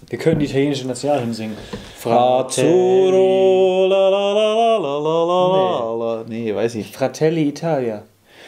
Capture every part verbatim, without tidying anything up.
Wir können die italienische Nationalhymne singen. Azzurro, la la la la la la la. Nee, weiß ich. Fratelli Italia.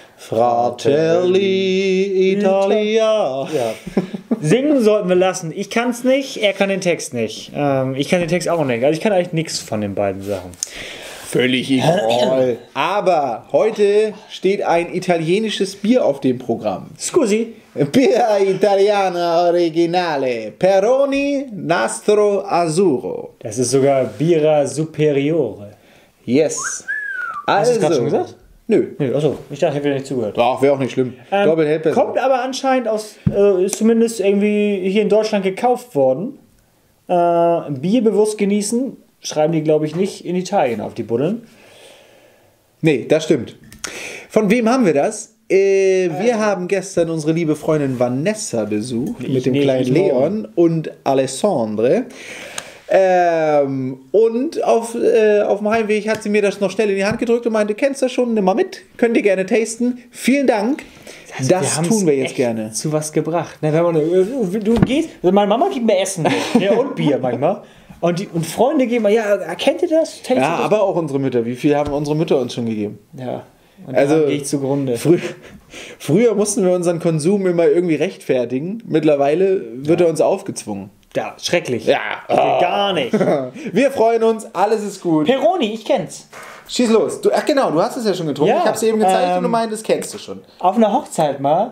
Fratelli Italia. Ja. Singen sollten wir lassen. Ich kann es nicht, er kann den Text nicht. Ähm, ich kann den Text auch nicht. Also ich kann eigentlich nichts von den beiden Sachen. Völlig egal. Aber heute steht ein italienisches Bier auf dem Programm. Scusi. Birra Italiana Originale. Peroni Nastro Azzurro. Das ist sogar Bira Superiore. Yes. Hast du es gerade schon Also. gesagt? Nö. Nee, achso, ich dachte, ich hätte nicht zugehört. Ach, wäre auch nicht schlimm. Ähm, Doppel hält besser. kommt aber anscheinend aus, äh, ist zumindest irgendwie hier in Deutschland gekauft worden. Äh, Bier bewusst genießen, schreiben die, glaube ich, nicht in Italien auf die Buddeln. Nee, das stimmt. Von wem haben wir das? Äh, wir haben gestern unsere liebe Freundin Vanessa besucht Ich mit dem nicht, kleinen ich morgen. Leon und Alessandre. Ähm, und auf, äh, auf dem Heimweg hat sie mir das noch schnell in die Hand gedrückt und meinte, kennst du das schon, nimm mal mit, könnt ihr gerne tasten. Vielen Dank. Also das haben's tun wir jetzt echt gerne. zu was gebracht. Ne, wenn man, du gehst, also meine Mama gibt mir Essen ja, und Bier manchmal. Und, die, und Freunde geben mir, ja, kennt ihr das? Tastet Ja, das? aber auch unsere Mütter. Wie viel haben unsere Mütter uns schon gegeben? Ja, und Also, also gehe ich zugrunde. Frü früher mussten wir unseren Konsum immer irgendwie rechtfertigen. Mittlerweile wird Ja. er uns aufgezwungen. Ja, schrecklich. Ja. Geht gar nicht. Wir freuen uns, alles ist gut. Peroni, ich kenn's. Schieß los. Du, ach genau, du hast es ja schon getrunken. Ja, ich hab's dir eben gezeigt ähm, und du meintest, kennst du schon. Auf einer Hochzeit mal.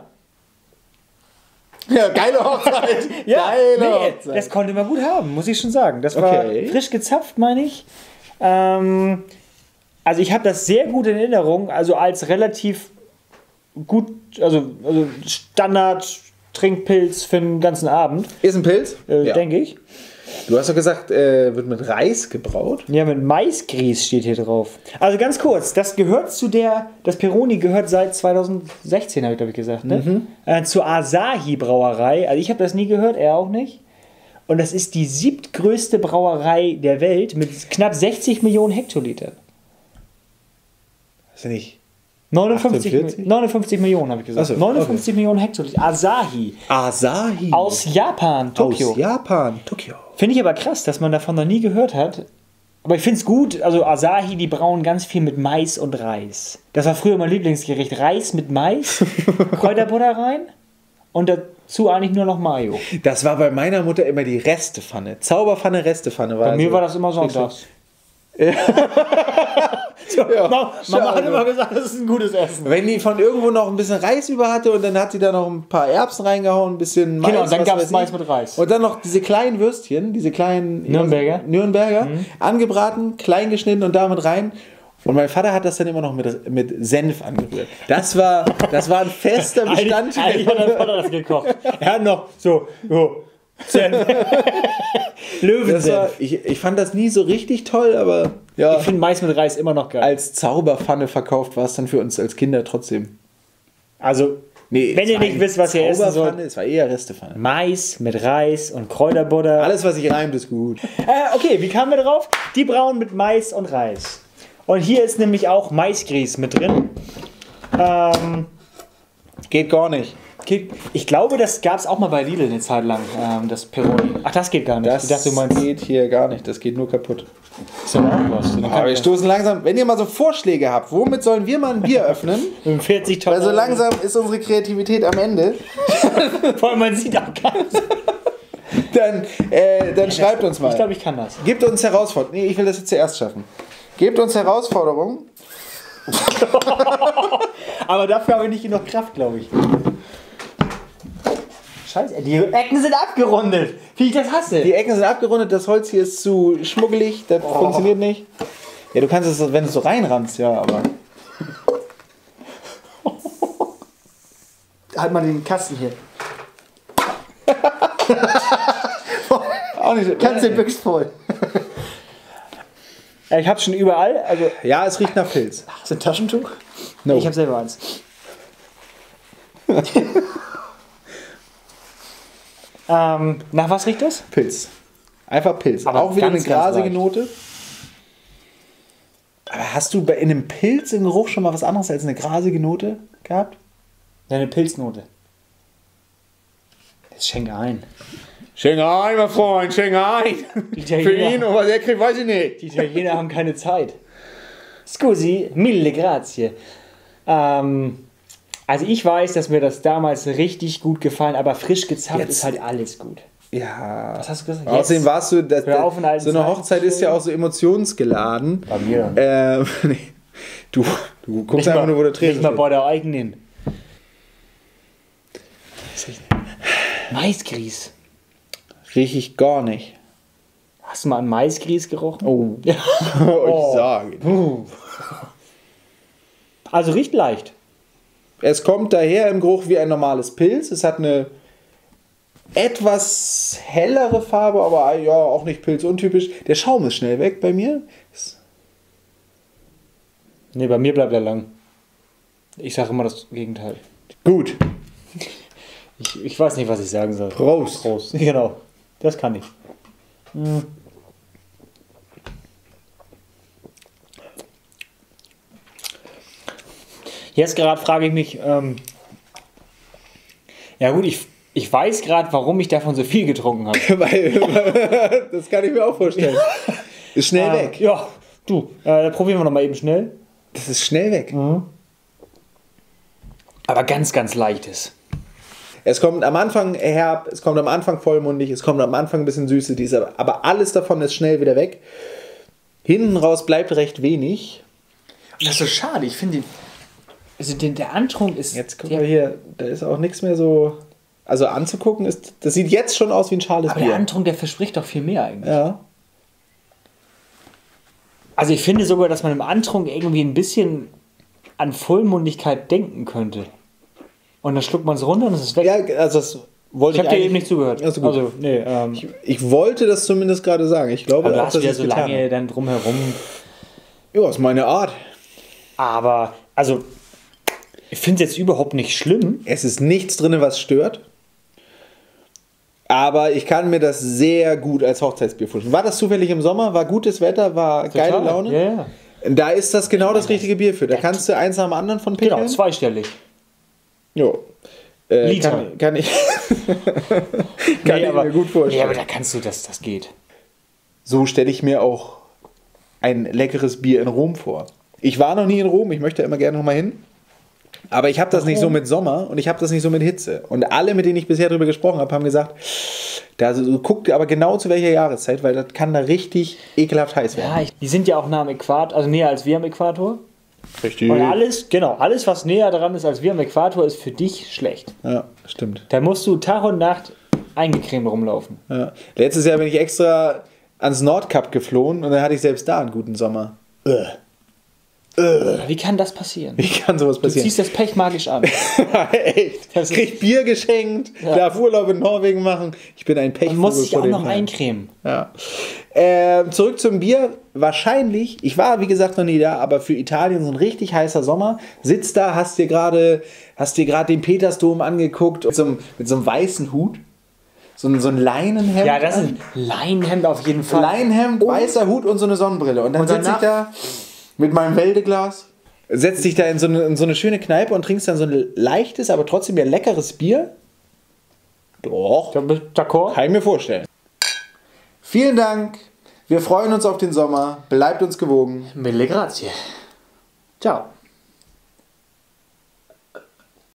Ja, geile Hochzeit. geile nee, Hochzeit. das konnte man gut haben, muss ich schon sagen. Das war Okay. frisch gezapft, meine ich. Ähm, also ich habe das sehr gut in Erinnerung, also als relativ gut, also, also Standard Trinkpilz für den ganzen Abend, Ist ein Pilz? äh, Ja. denke ich. Du hast doch gesagt, äh, wird mit Reis gebraut. Ja, mit Maisgrieß steht hier drauf. Also ganz kurz, das gehört zu der, das Peroni gehört seit zweitausendsechzehn, habe ich glaube ich gesagt, ne? Mhm. Äh, zur Asahi Brauerei. Also ich habe das nie gehört, er auch nicht. Und das ist die siebtgrößte Brauerei der Welt mit knapp sechzig Millionen Hektolitern. Ist ja nicht neunundfünfzig, achtundvierzig? neunundfünfzig Millionen, habe ich gesagt. Ach so, neunundfünfzig Millionen Hektoliter. Asahi. Asahi. Aus Japan, Tokio. Aus Japan, Tokio. Finde ich aber krass, dass man davon noch nie gehört hat. Aber ich finde es gut, also Asahi, die brauen ganz viel mit Mais und Reis. Das war früher mein Lieblingsgericht. Reis mit Mais, Kräuterbutter rein und dazu eigentlich nur noch Mayo. Das war bei meiner Mutter immer die Restepfanne. Zauberpfanne, Restepfanne war Bei mir also- war das immer sonntags. Ja, Mama, Mama hat schade. immer gesagt, das ist ein gutes Essen. Wenn die von irgendwo noch ein bisschen Reis über hatte und dann hat sie da noch ein paar Erbsen reingehauen, ein bisschen Mais. Genau, und dann was gab's weiß Mais ich. mit Reis. Und dann noch diese kleinen Würstchen, diese kleinen Nürnberger. Nürnberger, angebraten, klein geschnitten und damit rein. Und mein Vater hat das dann immer noch mit, mit Senf angerührt. Das war, das war ein fester Bestandteil. Eigentlich hat mein Vater das gekocht. Er hat noch so, so Senf. Das war, Löwensenf. ich, ich fand das nie so richtig toll, aber ja, Ich finde Mais mit Reis immer noch geil. als Zauberpfanne verkauft war es dann für uns als Kinder trotzdem. Also, Nee, wenn es ihr war nicht eine wisst, was ihr essen Zauberpfanne, sollt, es war eher Restepfanne. Mais mit Reis und Kräuterbutter. Alles, was sich reimt, ist gut. Äh, okay, wie kamen wir drauf? Die brauen mit Mais und Reis. Und hier ist nämlich auch Maisgrieß mit drin. Ähm, Geht gar nicht. okay, ich glaube, das gab es auch mal bei Lidl eine Zeit lang, ähm, das Peroni. Ach, das geht gar nicht. Das ich dachte, du meinst, geht hier gar nicht. Das geht nur kaputt. ist ja auch was. Dann kann Aber wir ich stoßen langsam. Wenn ihr mal so Vorschläge habt, womit sollen wir mal ein Bier öffnen? mit vierzig Tonnen. Weil so langsam ist unsere Kreativität am Ende. Vor allem, man sieht auch gar nicht. Dann, äh, dann schreibt uns mal. Ich glaube, ich kann das. Gebt uns Herausforderungen. Nee, ich will das jetzt zuerst schaffen. Gebt uns Herausforderungen. Aber dafür habe ich nicht genug Kraft, glaube ich. Scheiße, die Ecken sind abgerundet. Wie ich das hasse. Die Ecken sind abgerundet, das Holz hier ist zu schmuggelig, das Oh. funktioniert nicht. Ja, du kannst es, wenn du es so reinrammst, ja, aber. Halt mal den Kasten hier. Auch nicht. Kannst den Büchs voll. Ich hab's schon überall. Also, Ja, es riecht nach Pilz. hast du ein Taschentuch? No. Ich habe selber eins. ähm, nach was riecht das? Pilz. Einfach Pilz. Aber auch wieder ganz, eine grasige ganz leicht. Note. Aber hast du bei in einem Pilz im Geruch schon mal was anderes als eine grasige Note gehabt? Eine Pilznote. Das schenke ein. Schenk ein, mein Freund, schenk ein. Für ihn und was er kriegt, weiß ich nicht. Die Italiener haben keine Zeit. Scusi, mille grazie. Ähm, also ich weiß, dass mir das damals richtig gut gefallen, aber frisch gezapft Jetzt- ist halt alles gut. Ja. Was hast du gesagt? Außerdem Jetzt? warst du, das, Hör auf, in alten so eine Zeiten Hochzeit zu ist ja auch so emotionsgeladen. Bei mir. Ähm, nee. Du, du guckst Nicht einfach mal, nur, wo der nicht Tresen mal steht. bei der eigenen. Maisgrieß. Riech ich gar nicht. Hast du mal an Maisgrieß gerochen? Oh. Ja. ich sage. Uh. Also riecht leicht. Es kommt daher im Geruch wie ein normales Pilz. Es hat eine etwas hellere Farbe, aber ja, auch nicht pilzuntypisch. Der Schaum ist schnell weg bei mir. Ne, bei mir bleibt er lang. Ich sage immer das Gegenteil. Gut. Ich, ich weiß nicht, was ich sagen soll. Prost. Prost. Genau. Das kann ich. Hm. Jetzt gerade frage ich mich, ähm, ja gut, ich, ich weiß gerade, warum ich davon so viel getrunken habe. Weil, das kann ich mir auch vorstellen. Ist schnell Äh, weg. Ja, du, äh, probieren wir noch mal eben schnell. Das ist schnell weg. Aber ganz, ganz leichtes. Es kommt am Anfang herb, es kommt am Anfang vollmundig, es kommt am Anfang ein bisschen Süße, die ist aber, aber alles davon ist schnell wieder weg. Hinten raus bleibt recht wenig. Und das ist so schade, ich finde, also den, der Antrunk ist... Jetzt gucken wir hier, da ist auch nichts mehr so... Also anzugucken, ist, das sieht jetzt schon aus wie ein schales aber Bier. der Antrunk, der verspricht doch viel mehr eigentlich. Ja. Also ich finde sogar, dass man im Antrunk irgendwie ein bisschen an Vollmundigkeit denken könnte. Und dann schluckt man es runter und es ist weg. Ja, also das wollte Ich ich, habe dir eigentlich- eben nicht zugehört. Also gut. Also, nee, ähm, ich, ich wollte das zumindest gerade sagen. Ich glaube, aber du auch, hast dass wieder ich so es getan lange habe. dann drumherum. Ja, ist meine Art. Aber, also, ich finde es jetzt überhaupt nicht schlimm. Es ist nichts drin, was stört. Aber ich kann mir das sehr gut als Hochzeitsbier vorstellen. War das zufällig im Sommer? War gutes Wetter? War geile Total. Laune? Ja, ja. Da ist das genau das richtige Bier für. Da kannst du eins nach dem anderen von pickeln. Genau, zweistellig. Jo. Äh, Liter. Kann, kann ich, kann Nee, ich aber, mir gut vorstellen. Nee, aber da kannst du, das, das geht. So stelle ich mir auch ein leckeres Bier in Rom vor. Ich war noch nie in Rom, ich möchte immer gerne noch mal hin. Aber ich habe das nicht so mit Sommer und ich habe das nicht so mit Hitze. Und alle, mit denen ich bisher darüber gesprochen habe, haben gesagt, da so, guckt aber genau zu welcher Jahreszeit, weil das kann da richtig ekelhaft heiß werden. Ja, ich, die sind ja auch nah am Äquator, also näher als wir am Äquator. Richtig. Und alles, genau, alles, was näher dran ist als wir am Äquator, ist für dich schlecht. Ja, stimmt. Da musst du Tag und Nacht eingecremt rumlaufen. Ja. Letztes Jahr bin ich extra ans Nordkap geflohen und dann hatte ich selbst da einen guten Sommer. Ugh. Wie kann das passieren? Wie kann sowas Du passieren? ziehst das Pech magisch an. Echt? Das ist- Krieg Bier geschenkt, Ja. darf Urlaub in Norwegen machen. Ich bin ein Pechvogel. Man muss sich vor auch dem noch Herrn. eincremen. Ja. Ähm, zurück zum Bier. Wahrscheinlich, ich war wie gesagt noch nie da, aber für Italien so ein richtig heißer Sommer. Sitzt da, hast dir gerade hast dir gerade den Petersdom angeguckt mit so einem, mit so einem weißen Hut. So ein, so ein Leinenhemd. Ja, das ist an. ein Leinenhemd auf jeden Fall. Leinenhemd, weißer Hut und so eine Sonnenbrille. Und dann Und sitze ich danach- da mit meinem Wäldeglas, setzt dich da in so, eine, in so eine schöne Kneipe und trinkst dann so ein leichtes, aber trotzdem ja leckeres Bier. Doch, D'accord? kann ich mir vorstellen. Vielen Dank. Wir freuen uns auf den Sommer. Bleibt uns gewogen. Mille grazie. Ciao.